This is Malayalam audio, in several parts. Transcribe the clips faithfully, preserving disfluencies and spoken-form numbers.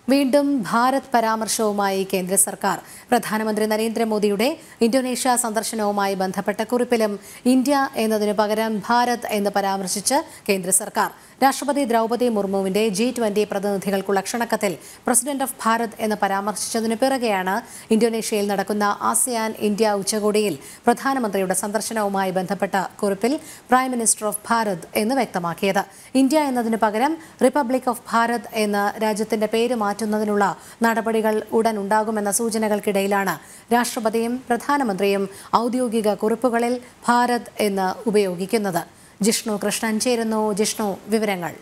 വീണ്ടും ഭാരത് പരാമർശവുമായി കേന്ദ്ര സർക്കാർ. പ്രധാനമന്ത്രി നരേന്ദ്രമോദിയുടെ ഇന്തോനേഷ്യ സന്ദർശനവുമായി ബന്ധപ്പെട്ട കുറിപ്പിലും ഇന്ത്യ എന്നതിനു പകരം ഭാരത് എന്ന് പരാമർശിച്ച് കേന്ദ്ര സർക്കാർ. രാഷ്ട്രപതി ദ്രൗപദി മുർമുവിന്റെ ജി ട്വന്റി പ്രതിനിധികൾക്കുള്ള ക്ഷണക്കത്തിൽ പ്രസിഡന്റ് ഓഫ് ഭാരത് എന്ന് പരാമർശിച്ചതിനു പിറകെയാണ് ഇന്തോനേഷ്യയിൽ നടക്കുന്ന ആസിയാൻ ഇന്ത്യ ഉച്ചകോടിയിൽ പ്രധാനമന്ത്രിയുടെ സന്ദർശനവുമായി ബന്ധപ്പെട്ട കുറിപ്പിൽ പ്രൈം മിനിസ്റ്റർ ഓഫ് ഭാരത് എന്ന് വ്യക്തമാക്കിയത്. ഇന്ത്യ എന്നതിനു പകരം റിപ്പബ്ലിക് ഓഫ് ഭാരത് എന്ന രാജ്യത്തിന്റെ പേര് മാറ്റുന്നതിനുള്ള നടപടികൾ ഉടൻ ഉണ്ടാകുമെന്ന സൂചനകൾക്കിടയിലാണ് രാഷ്ട്രപതിയും പ്രധാനമന്ത്രിയും ഔദ്യോഗിക കുറിപ്പുകളിൽ ഭാരത് എന്ന് ഉപയോഗിക്കുന്നത്. ജിഷ്ണു കൃഷ്ണൻ ചേരുന്നു. ജിഷ്ണു, വിവരങ്ങൾ.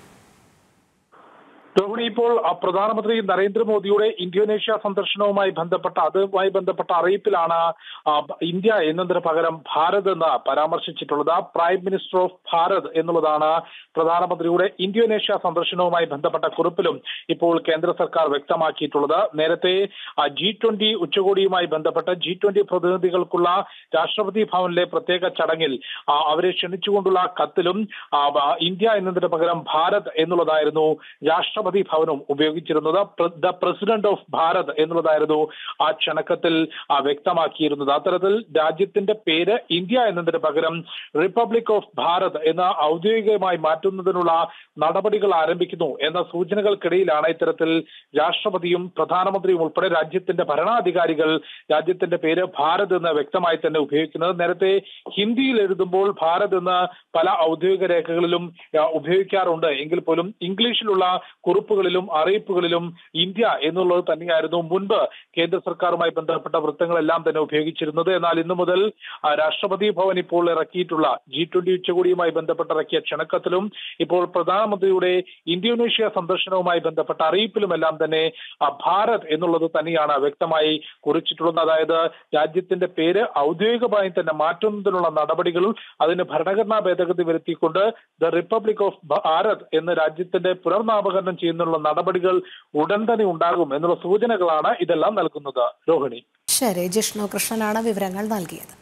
രോഹിണി, ഇപ്പോൾ പ്രധാനമന്ത്രി നരേന്ദ്രമോദിയുടെ ഇന്തോനേഷ്യ സന്ദർശനവുമായി ബന്ധപ്പെട്ട അതുമായി ബന്ധപ്പെട്ട അറിയിപ്പിലാണ് ഇന്ത്യ എന്നതിന് പകരം ഭാരത് എന്ന് പരാമർശിച്ചിട്ടുള്ളത്. പ്രൈം മിനിസ്റ്റർ ഓഫ് ഭാരത് എന്നുള്ളതാണ് പ്രധാനമന്ത്രിയുടെ ഇന്തോനേഷ്യ സന്ദർശനവുമായി ബന്ധപ്പെട്ട കുറിപ്പിലും ഇപ്പോൾ കേന്ദ്ര സർക്കാർ വ്യക്തമാക്കിയിട്ടുള്ളത്. നേരത്തെ ജി ട്വന്റി ഉച്ചകോടിയുമായി ബന്ധപ്പെട്ട് ജി ട്വന്റി പ്രതിനിധികൾക്കുള്ള രാഷ്ട്രപതി ഭവനിലെ പ്രത്യേക ചടങ്ങിൽ അവരെ ക്ഷണിച്ചുകൊണ്ടുള്ള കത്തിലും ഇന്ത്യ എന്നതിന് പകരം ഭാരത് എന്നുള്ളതായിരുന്നു രാഷ്ട്ര രാഷ്ട്രപതി ഭവനും ഉപയോഗിച്ചിരുന്നത്. ദ പ്രസിഡന്റ് ഓഫ് ഭാരത് എന്നുള്ളതായിരുന്നു ആ ക്ഷണക്കത്തിൽ വ്യക്തമാക്കിയിരുന്നത്. അത്തരത്തിൽ രാജ്യത്തിന്റെ പേര് ഇന്ത്യ എന്നതിന് പകരം റിപ്പബ്ലിക് ഓഫ് ഭാരത് എന്ന ഔദ്യോഗികമായി മാറ്റുന്നതിനുള്ള നടപടികൾ ആരംഭിക്കുന്നു എന്ന സൂചനകൾക്കിടയിലാണ് ഇത്തരത്തിൽ രാഷ്ട്രപതിയും പ്രധാനമന്ത്രിയും ഉൾപ്പെടെ രാജ്യത്തിന്റെ ഭരണാധികാരികൾ രാജ്യത്തിന്റെ പേര് ഭാരത് എന്ന് വ്യക്തമായി തന്നെ ഉപയോഗിക്കുന്നത്. നേരത്തെ ഹിന്ദിയിൽ എഴുതുമ്പോൾ ഭാരത് എന്ന് പല ഔദ്യോഗിക രേഖകളിലും ഉപയോഗിക്കാറുണ്ട് എങ്കിൽ പോലും ഇംഗ്ലീഷിലുള്ള കുറിപ്പുകളിലും അറിയിപ്പുകളിലും ഇന്ത്യ എന്നുള്ളത് തന്നെയായിരുന്നു മുൻപ് കേന്ദ്ര സർക്കാരുമായി ബന്ധപ്പെട്ട വൃത്തങ്ങളെല്ലാം തന്നെ ഉപയോഗിച്ചിരുന്നത്. എന്നാൽ ഇന്നു മുതൽ രാഷ്ട്രപതി ഭവൻ ഇപ്പോൾ ഇറക്കിയിട്ടുള്ള ജി ട്വന്റി ഉച്ചകോടിയുമായി ബന്ധപ്പെട്ട് ഇറക്കിയ ക്ഷണക്കത്തിലും ഇപ്പോൾ പ്രധാനമന്ത്രിയുടെ ഇന്തോനേഷ്യ സന്ദർശനവുമായി ബന്ധപ്പെട്ട അറിയിപ്പിലുമെല്ലാം തന്നെ ഭാരത് എന്നുള്ളത് തന്നെയാണ് വ്യക്തമായി കുറിച്ചിട്ടുള്ളത്. അതായത് രാജ്യത്തിന്റെ പേര് ഔദ്യോഗികമായി തന്നെ മാറ്റുന്നതിനുള്ള നടപടികളും അതിന് ഭരണഘടനാ ഭേദഗതി വരുത്തിക്കൊണ്ട് ദ റിപ്പബ്ലിക് ഓഫ് ഭാരത് എന്ന് രാജ്യത്തിന്റെ പുനർനാമകരണം ചെയ്യുന്നുള്ള നടപടികൾ ഉടൻ തന്നെ ഉണ്ടാകും എന്നുള്ള സൂചനകളാണ് ഇതെല്ലാം നൽകുന്നത്. രോഹിണി. ശരി, ജിഷ്ണു കൃഷ്ണനാണ് വിവരങ്ങൾ നൽകിയത്.